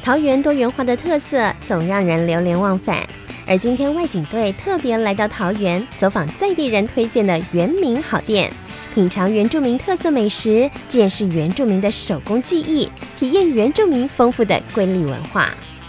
桃园多元化的特色总让人流连忘返。而今天外景队特别来到桃园，走访在地人推荐的原民好店，品尝原住民特色美食，见识原住民的手工技艺，体验原住民丰富的瑰丽文化。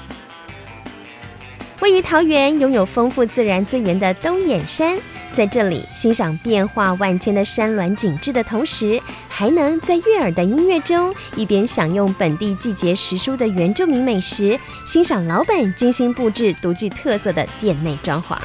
位于桃园拥有丰富自然资源的东眼山，在这里欣赏变化万千的山峦景致的同时，还能在悦耳的音乐中，一边享用本地季节时蔬的原住民美食，欣赏老板精心布置独具特色的店内装潢。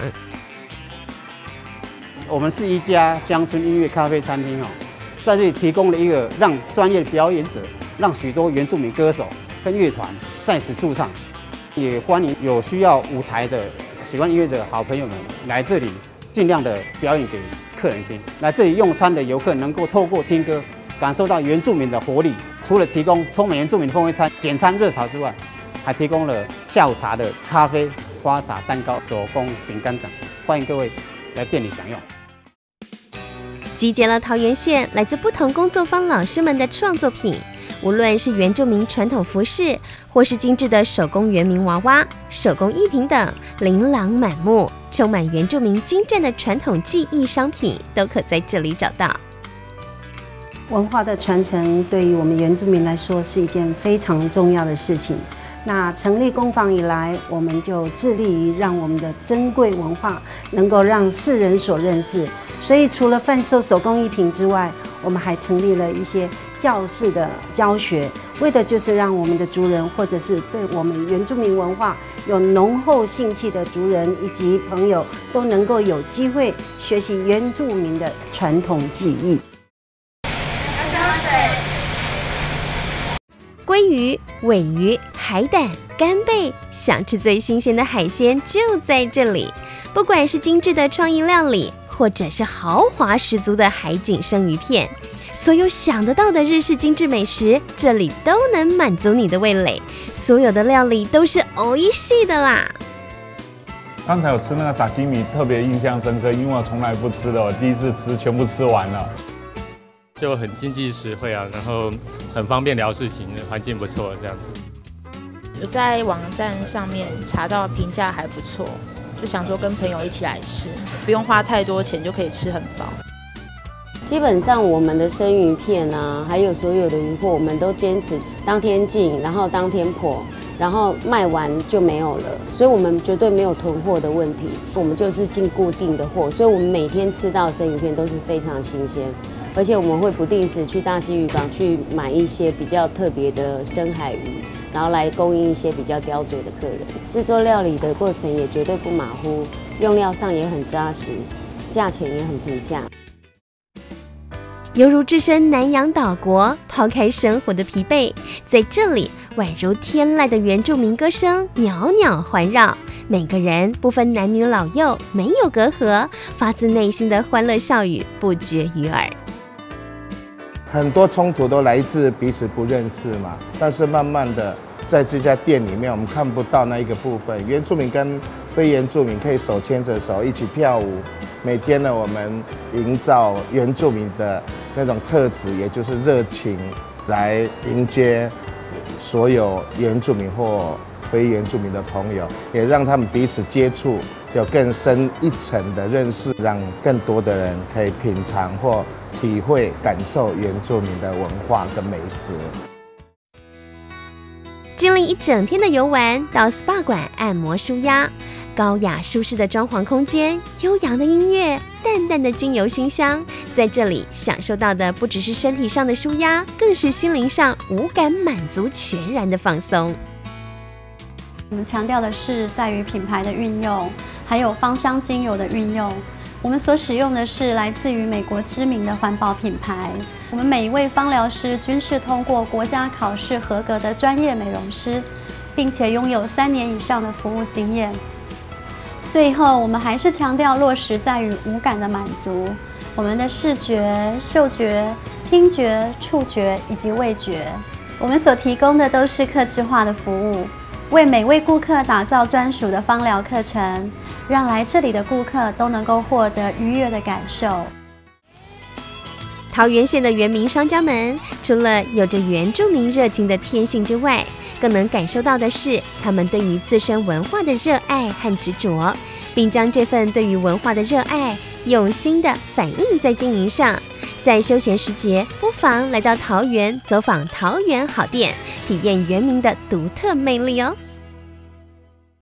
我们是一家乡村音乐咖啡餐厅在这里提供了一个让专业表演者，让许多原住民歌手跟乐团在此驻唱。也欢迎有需要舞台的、喜欢音乐的好朋友们来这里，尽量的表演给客人听。来这里用餐的游客能够透过听歌，感受到原住民的活力。除了提供充满原住民风味餐、简餐热炒之外，还提供了下午茶的咖啡、花茶、蛋糕、手工饼干等，欢迎各位来店里享用。 集结了桃园县来自不同工作坊老师们的创作品，无论是原住民传统服饰，或是精致的手工原民娃娃、手工艺品等，琳琅满目，充满原住民精湛的传统技艺商品，都可在这里找到。 文化的传承对于我们原住民来说是一件非常重要的事情。那成立工坊以来，我们就致力于让我们的珍贵文化能够让世人所认识。所以除了贩售手工艺品之外，我们还成立了一些教室的教学，为的就是让我们的族人，或者是对我们原住民文化有浓厚兴趣的族人以及朋友，都能够有机会学习原住民的传统技艺。 鲑鱼、尾鱼、海胆、干贝，想吃最新鲜的海鲜就在这里。不管是精致的创意料理，或者是豪华十足的海景生鱼片，所有想得到的日式精致美食，这里都能满足你的味蕾。所有的料理都是美味しい的啦。 刚才有吃那个沙基米，特别印象深刻，因为我从来不吃的，我第一次吃，全部吃完了。 就很经济实惠啊，然后很方便聊事情，环境不错，这样子。 有在网站上面查到评价还不错，就想说跟朋友一起来吃，不用花太多钱就可以吃很饱。 基本上我们的生鱼片啊，还有所有的鱼货，我们都坚持当天进，然后当天剖，然后卖完就没有了，所以我们绝对没有囤货的问题。我们就是进固定的货，所以我们每天吃到的生鱼片都是非常新鲜。而且我们会不定时去大溪渔港去买一些比较特别的深海鱼，然后来供应一些比较刁嘴的客人。制作料理的过程也绝对不马虎，用料上也很扎实，价钱也很平价。 犹如置身南洋岛国，抛开生活的疲惫，在这里宛如天籁的原住民歌声袅袅环绕，每个人不分男女老幼，没有隔阂，发自内心的欢乐笑语不绝于耳。 很多冲突都来自彼此不认识嘛，但是慢慢的在这家店里面，我们看不到那一个部分，原住民跟非原住民可以手牵着手一起跳舞。每天呢，我们营造原住民的那种特质，也就是热情，来迎接所有原住民或非原住民的朋友，也让他们彼此接触，有更深一层的认识，让更多的人可以品尝或体会、感受原住民的文化跟美食。 经历一整天的游玩，到 SPA 馆按摩舒压，高雅舒适的装潢空间，悠扬的音乐，淡淡的精油熏香，在这里享受到的不只是身体上的舒压，更是心灵上五感满足全然的放松。 我们强调的是在于品牌的运用，还有芳香精油的运用。我们所使用的是来自于美国知名的环保品牌。我们每一位芳疗师均是通过国家考试合格的专业美容师，并且拥有3年以上的服务经验。最后，我们还是强调落实在于五感的满足，我们的视觉、嗅觉、听觉、触觉以及味觉。我们所提供的都是客制化的服务，为每位顾客打造专属的芳疗课程，让来这里的顾客都能够获得愉悦的感受。桃园县的原民商家们，除了有着原住民热情的天性之外， 更能感受到的是他们对于自身文化的热爱和执着，并将这份对于文化的热爱用心的反映在经营上。在休闲时节，不妨来到桃园走访桃园好店，体验原民的独特魅力哦。